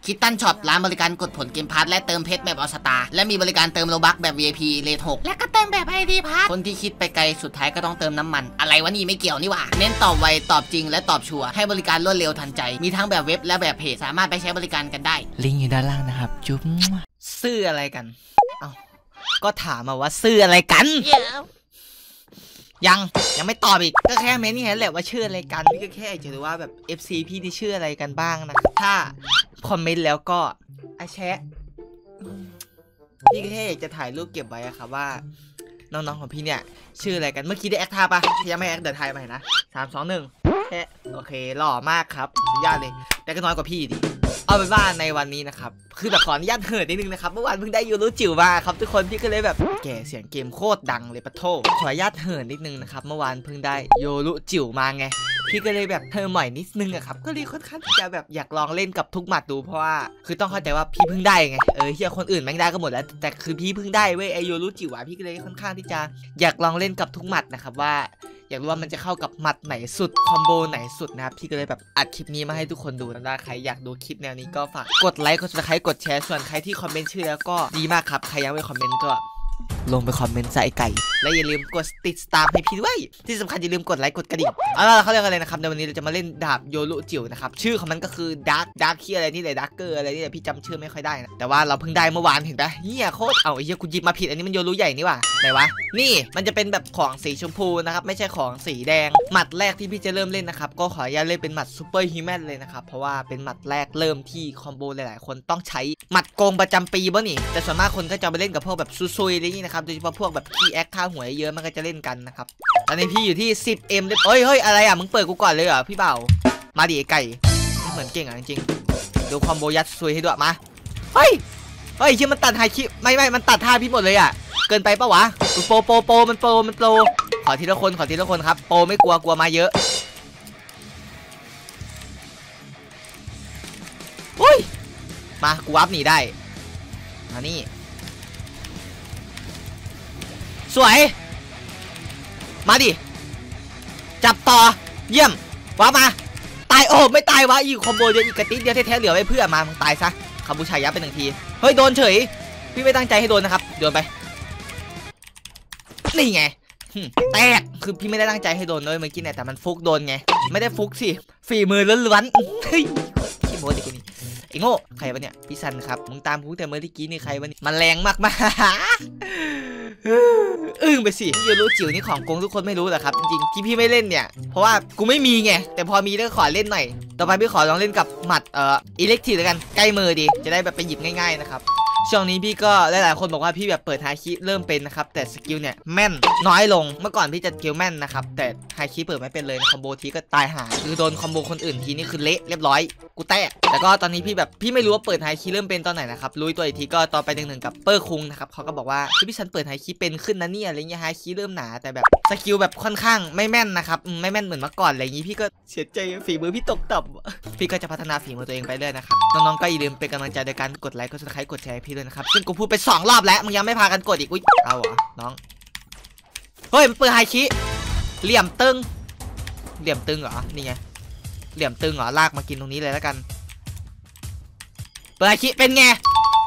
คิตตันช็อปร้านบริการกดผลเกมพาร์ทและเติมเพชรแบบออสตาและมีบริการเติมโลบัคแบบ VIP เรท 6และก็เติมแบบ ID พาร์ทคนที่คิดไปไกลสุดท้ายก็ต้องเติมน้ำมันอะไรวะนี่ไม่เกี่ยวนี่หว่าเน้นตอบไวตอบจริงและตอบชัวร์ให้บริการรวดเร็วทันใจมีทั้งแบบเว็บและแบบเพจสามารถไปใช้บริการกันได้ลิงก์อยู่ด้านล่างนะครับจุ๊บซื้ออะไรกันก็ถามมาว่าซื้ออะไรกันยังไม่ตอบอีกก็แค่เม้นนี่แหละว่าชื่ออะไรกันนี่ก็แค่จะดูว่าแบบ FC พี่ที่ชื่ออะไรกันบ้างนะถ้าคอมเมนต์แล้วก็แชะพี่ก็แค่อยากจะถ่ายรูปเก็บไว้ครับว่าน้องๆของพี่เนี่ยชื่ออะไรกันเมื่อกี้ได้แอคท่าปะยังไม่แอคเดี๋ยวถ่ายใหม่นะ3 2 1แค่โอเคหล่อมากครับสุดยอดเลยแต่ก็น้อยกว่าพี่ดิเอาเป็นว่าในวันนี้นะครับคือแบบขออนุญาตเหินนิดนึงนะครับเมื่อวานเพิ่งได้ยูรุจิ๋วมาครับทุกคนพี่ก็เลยแบบแก่เสียงเกมโคตรดังเลยปะโถขออนุญาตเหินนิดนึงนะครับเมื่อวานเพิ่งได้ยูรุจิ๋วมาไงพี่ก็เลยแบบเธอใหม่นิดนึงอะครับก็เลยค่อนข้างจะแบบอยากลองเล่นกับทุกหมัดดูเพราะว่าคือต้องเข้าใจว่าพี่เพิ่งได้ไงเฮียคนอื่นแม่งได้ก็หมดแล้วแต่คือพี่เพิ่งได้เว้ยไอยูรุจิ๋วพี่ก็เลยค่อนข้างที่จะอยากลองเล่นกับทุกหมัดนะครับว่าอยากรู้ว่ามันจะเข้ากับหมัดไหนสุดคอมโบไหนสุดนะครับพี่ก็เลยแบบอัดคลิปนี้มาให้ทุกคนดูนะใครอยากดูคลิปแนวนี้ก็ฝากกดไลค์กดซับสไครต์กดแชร์ส่วนใครที่คอมเมนต์ชื่อแล้วก็ดีมากครับใครยังไม่คอมเมนต์ก็ลงไปคอมเมนต์ใส่ไก่และอย่าลืมกดติดตามให้พี่ด้วยที่สำคัญอย่าลืมกดไลค์กดกระดิ่งเอาล่ะเขาเรียกอะไรนะครับในวันนี้เราจะมาเล่นดาบโยรุจิ๋วนะครับชื่อของมันก็คือดาร์คคีอะไรนี่แหละดาร์เกอร์อะไรนี่แหละพี่จำชื่อไม่ค่อยได้นะแต่ว่าเราเพิ่งได้เมื่อวานเห็นปะเฮียโคตรไอ้เฮียกูหยิบมาผิดอันนี้มันโยรุใหญ่นี่ว่ะไหนวะนี่มันจะเป็นแบบของสีชมพูนะครับไม่ใช่ของสีแดงหมัดแรกที่พี่จะเริ่มเล่นนะครับก็ขออนุญาตเล่นเป็นหมัดซูเปอร์ฮิวแมนเลยนะครับเพราะว่าเป็นหมัดแรกเริ่มที่คอมโบหลายๆคนต้องใช้หมัดโกงประจำปีบ่นี่แต่ส่วนมากคนก็จะไปเล่นกับพวกแบบซุยๆอะไรนี่นะครับโดยเฉพาะพวกแบบที่แอคท่าหวยเยอะมันก็จะเล่นกันนะครับตอนนี้พี่อยู่ที่ 10M เลยเฮ้ยอะไรอ่ะมึงเปิดกูก่อนเลยเหรอพี่เบามาดิไก่เหมือนเก่งอ่ะจริงๆดูคอมโบยัดซุยให้ด้วยมาเฮ้ยชื่อมันตัดไฮคิไม่มันตัดท่าพี่หมดเลยอ่ะเกินไปปะวะโปมันโปขอทีละคนครับโปไม่กลัวมาเยอะอุ้ยมากูวับหนีได้มานี่สวยมาดิจับต่อเยี่ยมว้ามาตายโอ้ไม่ตายวะอีกคอมโบเดียวอีกกระติดเดียวแท้ๆเหลือไว้เพื่อมามึงตายซะคาบูชายับไป1 ทีเฮ้ยโดนเฉยพี่ไม่ตั้งใจให้โดนนะครับโดนไปนี่ไงแตกคือพี่ไม่ได้ตั้งใจให้โดนเลยเมื่อกี้เนี่ยแต่มันฟุกโดนไงไม่ได้ฟุกสิฝีมือล้วนๆเฮ้ยขี้โม้ดิกูนี่ไอ้โง่ใครวะเนี่ยพี่ซันครับมึงตามกูแต่เมื่อกี้นี่ใครวะนี่มันแรงมากไปสิโยรุจิ๋วนี่ของโกงทุกคนไม่รู้หรอครับจริงๆที่พี่ไม่เล่นเนี่ยเพราะว่ากูไม่มีไงแต่พอมีก็ขอเล่นหน่อยต่อไปพี่ขอลองเล่นกับหมัดอิเล็กทริกแล้วกันใกล้มือดีจะได้แบบไปหยิบง่ายๆนะครับช่วงนี้พี่ก็หลายๆคนบอกว่าพี่แบบเปิดไฮคิเริ่มเป็นนะครับแต่สกิลเนี่ยแม่นน้อยลงเมื่อก่อนพี่จะสกิลแม่นนะครับแต่ไฮคิเปิดไม่เป็นเลยคอมโบทีก็ตายหาคือโดนคอมโบคนอื่นทีนี่คือเละเรียบร้อยกูแตกแต่ก็ตอนนี้พี่แบบพี่ไม่รู้ว่าเปิดไฮคิเริ่มเป็นตอนไหนนะครับรู้ตัวอีกทีก็ตอนไป1-1กับเปอร์คุงนะครับเขาก็บอกว่าคือพี่ฉันเปิดไฮคิเป็นขึ้นนะเนี่ยอะไรเงี้ยไฮคิเริ่มหนาแต่แบบสกิลแบบค่อนข้างไม่แม่นนะครับไม่แม่นเหมือนเมื่อก่อนอะไรอย่างนี้พี่ก็เสียใจฝีมือพี่ตกต่ำพี่ก็จะพัฒนาฝีมือตัวเองไปเรื่อยนะครับน้องๆก็อย่าลืมเป็นกำลังใจในการกดไลค์กดซับสไครต์กดแชร์พี่ด้วยนะครับซึ่งกูพูดไป2 รอบแล้วมึงยังไม่พากันกดอีกอุ้ยเอาเหรอน้องเฮ้ยมันเปิดไฮคิเหลี่ยมตึงเหรอนี่ไงเหลี่ยมตึงเหรอลากมากินตรงนี้เลยแล้วกันเปิดไฮคิเป็นไง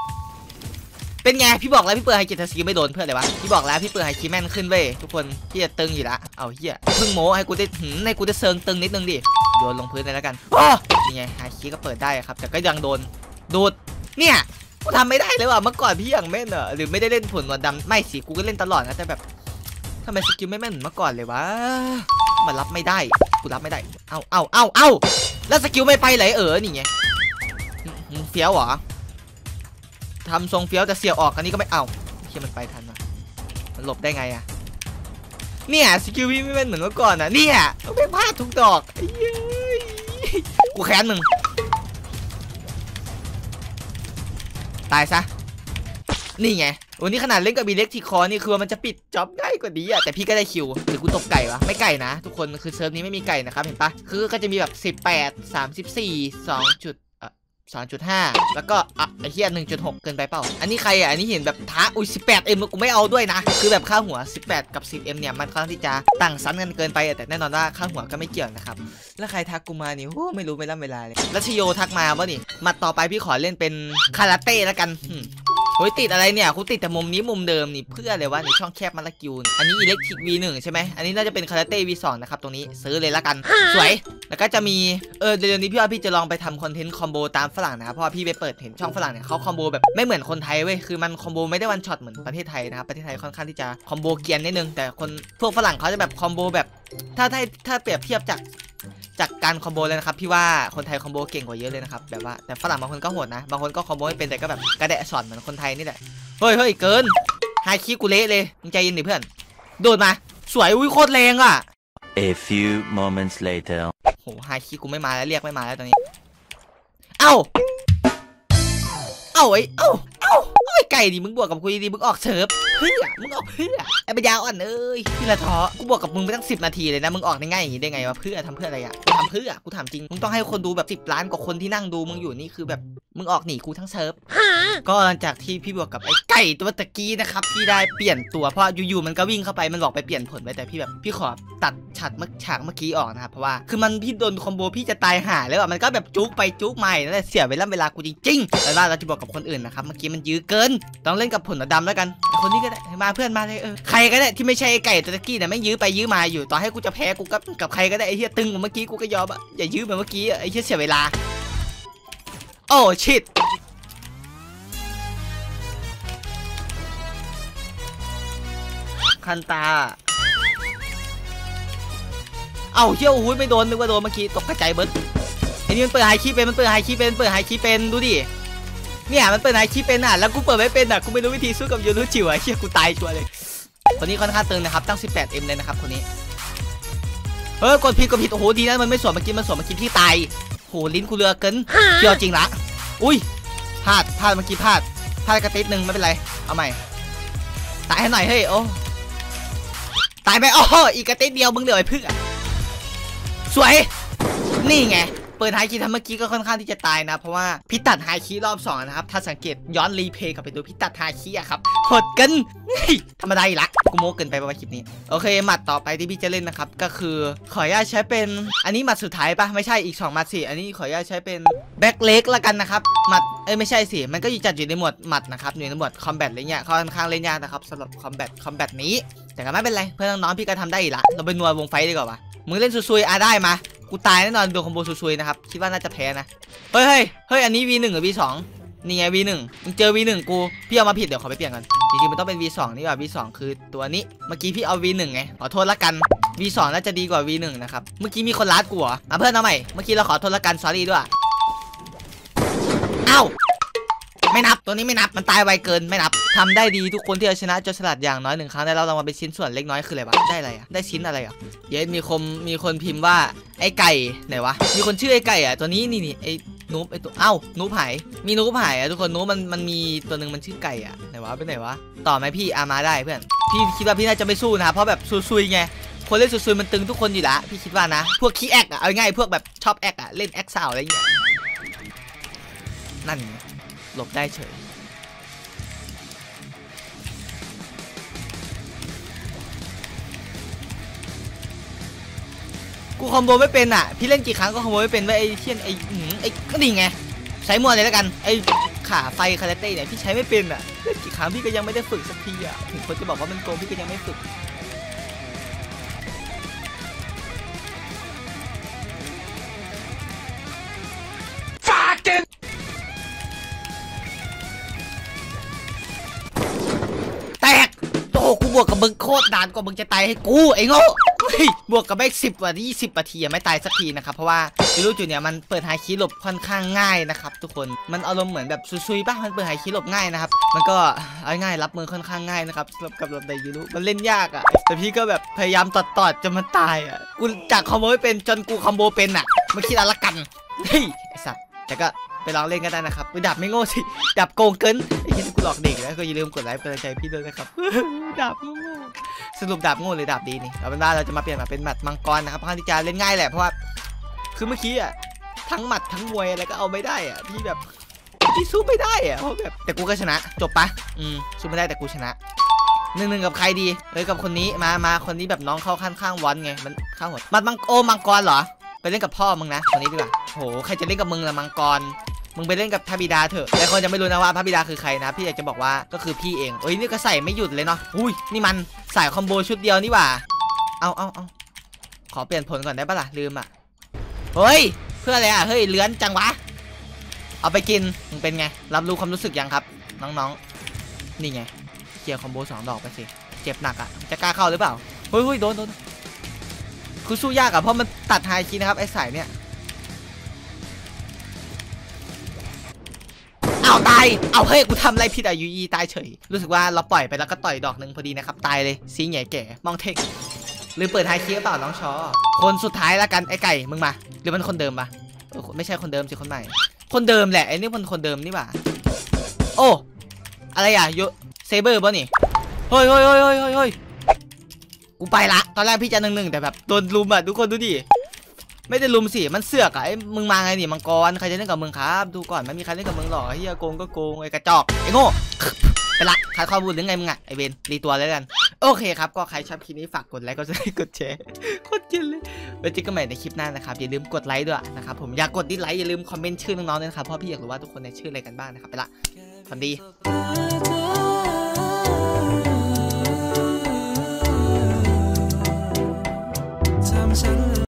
พี่บอกแล้วพี่เปิดไฮคิทัสกิไม่โดนเพื่ออะไรวะพี่บอกแล้วพี่เปิดไฮคิแม่นขึ้นเว้ยทุกคนพี่จะตึงอยู่ละเอาเหี้ยเพิ่งโม้ให้กูได้เซิงตึงนิดนึงดิโยนลงพื้นเลยแล้วกันโอ้นี่ไงไฮคิก็เปิดได้ครับแต่ก็ยังโดนดูดเนี่ยกูทำไม่ได้เลยว่ะเมื่อก่อนพี่อย่างแม่นหรือไม่ได้เล่นผลนวลดำไม่สิกูก็เล่นตลอดนะแต่แบบทำไมสกิลไม่แม่นเหมือนเมื่อก่อนเลยวะมันรับไม่ได้กูรับไม่ได้เอาแล้วสกิลไม่ไปไหลนี่ไงเฟี้ยวเหรอทำทรงเฟี้ยวแต่เสียออกอันนี้ก็ไม่เอาที่มันไปทันมันหลบได้ไงอะเนี่ยสกิลพี่ไม่แม่นเหมือนเมื่อก่อนนะเนี่ยต้องไปพลาดทุกดอกกูแค้นมึงตายซะนี่ไงวันนี้ขนาดเล่นกับบีเล็กทีคอนี่คือมันจะปิดจ็อบง่ายกว่านี้แต่พี่ก็ได้คิวหรือกูตกไก่วะไม่ไก่นะทุกคนคือเซิร์ฟนี้ไม่มีไก่นะครับเห็นปะคือก็จะมีแบบ18 34 2 จุด 2.5 แล้วก็ไอ้เหี้ย 1.6 เกินไปเปล่าอันนี้ใครอันนี้เห็นแบบท้าอุ้ย 18M กูไม่เอาด้วยนะคือแบบค่าหัว 18 กับ 10M เนี่ยมันค่อนข้างที่จะต่างชั้นกันเกินไปแต่แน่นอนว่าค่าหัวก็ไม่เกี่ยวนะครับแล้วใครทักกูมานี่ไม่รู้ไม่ล่ำเวลาเลยรัชโยทักมาว่านี่มาต่อไปพี่ขอเล่นเป็นคาราเต้แล้วกันโอ้ยติดอะไรเนี่ยกูติดแต่มุมนี้มุมเดิมนี่เพื่ออะไรวะในช่องแคบมาละกิวอันนี้อิเล็กทริก V1 ใช่ไหมอันนี้น่าจะเป็นคาราเต้ V2 นะครับตรงนี้ซื้อเลยละกันสวยแล้วก็จะมีเดี๋ยวนี้พี่ว่าพี่จะลองไปทำคอนเทนต์คอมโบตามฝรั่งนะครับเพราะว่าพี่ไปเปิดเห็นช่องฝรั่งเนี่ยเขาคอมโบแบบไม่เหมือนคนไทยเว้ยคือมันคอมโบไม่ได้วันช็อตเหมือนประเทศไทยนะครับประเทศไทยค่อนข้างที่จะคอมโบเกียนนิดนึงแต่คนพวกฝรั่งเขาจะแบบคอมโบแบบถ้าเปรียบเทียบจากการคอมโบเลยนะครับพี่ว่าคนไทยคอมโบเก่งกว่าเยอะเลยนะครับแบบว่าแต่ฝรั่งบางคนก็โหดนะบางคนก็คอมโบไม่เป็นแต่ก็แบบกระแดะสอนเหมือนคนไทยนี่แหละเฮ้ยเกินไฮคิกูเละเลยมึงใจเย็นดิเพื่อนโดดมาสวยอุ้ยโคตรแรงอ่ะ A few moments later โหไฮคิกูไม่มาแล้วเรียกไม่มาแล้วตอนนี้เอ้าไอ้ไก่ดิมึงบวกกับกูดีมึงออกเชิร์ฟเพื่อมึงออกเพื่อไอ้ปัญญาอ่อนพี่ละท้อกูบวกกับมึงไปตั้ง10 นาทีเลยนะมึงออกได้ง่ายอย่างนี้ได้ไงวะเพื่อทำเพื่ออะไรอ่ะทำเพื่อกูถามจริงมึงต้องให้คนดูแบบ10 ล้านกว่าคนที่นั่งดูมึงอยู่นี่คือแบบมึงออกหนีกูทั้งเซิร์ฟก็หลังจากที่พี่บวกกับไอ้ไก่ตัวตะกี้นะครับพี่ได้เปลี่ยนตัวเพราะอยู่ๆมันก็วิ่งเข้าไปมันบอกไปเปลี่ยนผลไปแต่พี่ขอตัดฉากเมื่อกี้ออกนะครับเพราะว่าคือมันพี่โดนคอมโบพี่จะตายห่าแล้วมันก็แบบจุกไปจุกใหม่นั่นแหละเสียเวลากูจริงๆแล้วเราจะบวกกับคนอื่นนะครับเมื่อกี้มันยื้อเกินต้องเล่นกับผลดำแล้วกันคนนี้ก็ได้มาเพื่อนมาเลยใครก็ได้ที่ไม่ใช่ไอ้ไก่ตัวตะกี้เนี่ยไม่ยื้อไปยื้อมาอยู่ต่อให้กูจะแพ้กูก็กับใครก็ได้ไอ้เหี้ยตึงเมื่อกี้กูก็ยอมอะอย่ายื้อเหมือนเมื่อกี้ไอ้เหี้ยเสียเวลาโอ้ชิตคันตาเอ้าเชี่ยวหุ้ยไม่โดนนึกว่าโดนเมื่อกี้ตกกระจายเบิร์ดไอ้นี่มันเปิดไฮคีเป็นเนี่ยมันเปิดไฮคีเป็นอ่ะแล้วกูเปิดไม่เป็นอ่ะกูไม่รู้วิธีสู้กับยูรุจิ๋วไอ้เชี่ยกูตายชัวร์เลยคนนี้ค่อนข้างตึงนะครับตั้ง 18M เลยนะครับคนนี้กดผิดโอ้โหดีนะมันไม่สวนเมื่อกี้พี่ตายโหลิ้นกูเรือเกินเกี่ยวจริงละอุ้ยพลาดเมื่อกี้พลาดกระติดนึงไม่เป็นไรเอาใหม่ตายให้หน่อยเฮ้ยโอ้ตายไปอีกกระติดเดียวมึงเหลือไอ้พึ่งสวยนี่ไงเปิดไฮคีทำเมื่อกี้ก็ค่อนข้างที่จะตายนะเพราะว่าพี่ตัดไฮคีรอบ2นะครับถ้าสังเกตย้อนรีเพย์กลับไปดูพี่ตัดไฮคีอะครับโหดกันธรรมดาอีกละกูโม้เกินไปประมาณคลิปนี้โอเคหมัดต่อไปที่พี่จะเล่นนะครับก็คือขออนุญาตใช้เป็นอันนี้หมัดสุดท้ายปะไม่ใช่อีก2หมัดสิอันนี้ขออนุญาตใช้เป็นแบ็คเล็กละกันนะครับหมัดไม่ใช่สิมันก็จัดอยู่ในหมวดหมัดนะครับอยู่ในหมวดคอมแบทอะไรเงี้ยค่อนข้างเล่นยากนะครับสำหรับคอมแบทนี้แต่ก็ไม่เป็นไรเพื่อนน้องๆพี่ก็ทำได้อีกละเราไปนัววงไฟดีกว่าวะมึงเล่นซุยได้มากูตายแน่นอนโดนคอมโบซุยนะครับคิดว่าน่าจะแพ้นะเฮ้ยอันนี้ V1 หรือ V2 นี่ไง V1 มึงเจอ V1 กูพี่เอามาผิดเดี๋ยวขอไปเปลี่ยนกันจริงๆมันต้องเป็น V2 นี่ว่า V2 คือตัวนี้เมื่อกี้พี่เอา V1 ไงขอโทษละกัน V2 น่าจะดีกว่า V1 นะครับเมื่อกี้มีคนรัดกูเหรอเพื่อนเอาใหม่เมื่อกี้เราขอโทษละกัน sorry ด้วยเอ้าไม่นับตัวนี้ไม่นับมันตายไวเกินไม่นับทำได้ดีทุกคนที่เอาชนะโจรสลัดอย่างน้อย1 ครั้งได้เรารางวัลเป็นชิ้นส่วนเล็กน้อยคืออะไรวะได้อะไรอ่ะได้ชิ้นอะไรอ่ะเย้มีคนพิมพ์ว่าไอ้ไก่ไหนวะมีคนชื่อไอ้ไก่อ่ะตัวนี้นี่ไอ้นูบไอ้ตัวนูบหายมีนูบหายอ่ะทุกคนนูบมันมีตัวหนึ่งมันชื่อไก่อ่ะไหนวะเป็นไหนวะต่อไหมพี่มาได้เพื่อนพี่คิดว่าพี่น่าจะไม่สู้นะเพราะแบบซุยไงคนเล่นซุยมันตึงทุกคนอยู่ละพี่คิดว่านะพวกขี้แอกอ่ะเอาง่ายพวกแบบชอบแอกอ่ะเล่นแอกสาวอะไรอย่างเงี้ยนั่นหลบได้เฉยกูคอมโบไม่เป็นอ่ะพี่เล่นกี่ครั้งก็คอมโบไม่เป็นไว้ไอ้เชี่ยนไอ้ก็ดีไงใช้มัวเลยแล้วกันไอ้ขาไฟคาราเต้เนี่ยพี่ใช้ไม่เป็นอ่ะเล่นกี่ครั้งพี่ก็ยังไม่ได้ฝึกสักทีอ่ะถึงคนจะบอกว่ามันโกงพี่ก็ยังไม่ฝึกแตกโอ้กูบวกกับมึงโคตรนานกว่ามึงจะตายให้กูไอ้โง่บวกกับแม่10 กว่า20 นาทีไม่ตายสักทีนะครับเพราะว่ายูรูจูเนี่ยมันเปิดไฮคีหลบค่อนข้างง่ายนะครับทุกคนมันอารมณ์เหมือนแบบซุยป่ะมันเปิดไฮคีหลบง่ายนะครับมันก็เอาง่ายรับมือค่อนข้างง่ายนะครับสำหรับกับไดยูรูมันเล่นยากอ่ะแต่พี่ก็แบบพยายามตอดจนมันตายอ่ะกูจากคอมโบไม่เป็นจนกูคอมโบเป็นอ่ะมาคิดอะไรกันเฮ้ยไอ้สัตว์แต่ก็ไปลองเล่นกันได้นะครับดาบไม่โง่สิดาบโกงเกินไอ้ที่กูหลอกเด็กแล้วก็อย่าลืมกดไลค์กดใจพี่ด้วยนะครับดาบโง่สรุปดาบโง่หรือดาบดีนี่เอาเป็นว่าเราจะมาเปลี่ยนมาเป็นหมัดมังกรนะครับค่อนข้างที่จะเล่นง่ายแหละเพราะว่าคือเมื่อกี้อ่ะทั้งหมัดทั้งมวยอะไรก็เอาไม่ได้อะพี่แบบพี่สู้ไม่ได้อะเพราะแบบแต่กูก็ชนะจบปะสู้ไม่ได้แต่กูชนะ1-1กับใครดีกับคนนี้มาคนนี้แบบน้องเข้าข้างวอนไงมันข้างหัวมังกรเหรอไปเล่นกับพ่อมึงนะคนนี้ดีกว่าโหใครจะเล่นกับมึงล่ะมังกรมึงไปเล่นกับพระบิดาเถอะแต่คนจะไม่รู้นะว่าพระบิดาคือใครนะพี่อยากจะบอกว่าก็คือพี่เองนี่ก็ใส่ไม่หยุดเลยเนาะอุ้ยนี่มันใส่คอมโบชุดเดียวนี่หว่าเอาขอเปลี่ยนผลก่อนได้ปะล่ะลืมอ่ะเฮ้ยเพื่ออะไรอ่ะเฮ้ยเลื้อนจังวะเอาไปกินมึงเป็นไงรับรู้ความรู้สึกยังครับน้องๆนี่ไงเคลียร์คอมโบ2 ดอกไปสิเจ็บหนักอ่ะจะกล้าเข้าหรือเปล่าเฮ้ยโดนคือสู้ยากอ่ะเพราะมันตัดไฮคีนะครับไอ้สายเนี่ยเอาตายเอาเฮ้ยกูทำอะไรผิดอ่ะยูตายเฉยรู้สึกว่าเราปล่อยไปแล้วก็ต่อยดอกหนึ่งพอดีนะครับตายเลยซีใหญ่แก่มองเทคหรือเปิดไฮคีหรือเปล่าน้องชอคนสุดท้ายแล้วกันไอ้ไก่มึงมาหรือมันคนเดิมปะไม่ใช่คนเดิมสิคนใหม่คนเดิมแหละไอ้นี่คนเดิมนี่หว่าโอ้อะไรอ่ะโยเซเบอร์ป่ะนี่เฮ้ยกูไปละตอนแรกพี่จะ1-1แต่แบบโดนลุมอ่ะทุกคนดูดิไม่ได้ลุมสิมันเสือกอ่ะไอ้มึงมาไงนี่มังกรใครจะเล่นกับมึงครับดูก่อนไม่มีใครเล่นกับมึงหรอกเฮียโกงก็โกงไอ้กระจอกไอ้โง่ไปละขาดข้อมูลหรือไงมึงอ่ะไอ้เบนรีตัวเลยกันโอเคครับก็ใครชอบคลิปนี้ฝากกดไลค์กดแชร์โคตรจินเลยไว้เจอกันใหม่ในคลิปหน้านะครับอย่าลืมกดไลค์ด้วยนะครับผมอยากกดดิสไลค์อย่าลืมคอมเมนต์ชื่อน้องๆด้วยนะครับเพราะพี่อยากรู้ว่าทุกคนในชื่ออะไรกันบ้างนะครับไปละฝันดี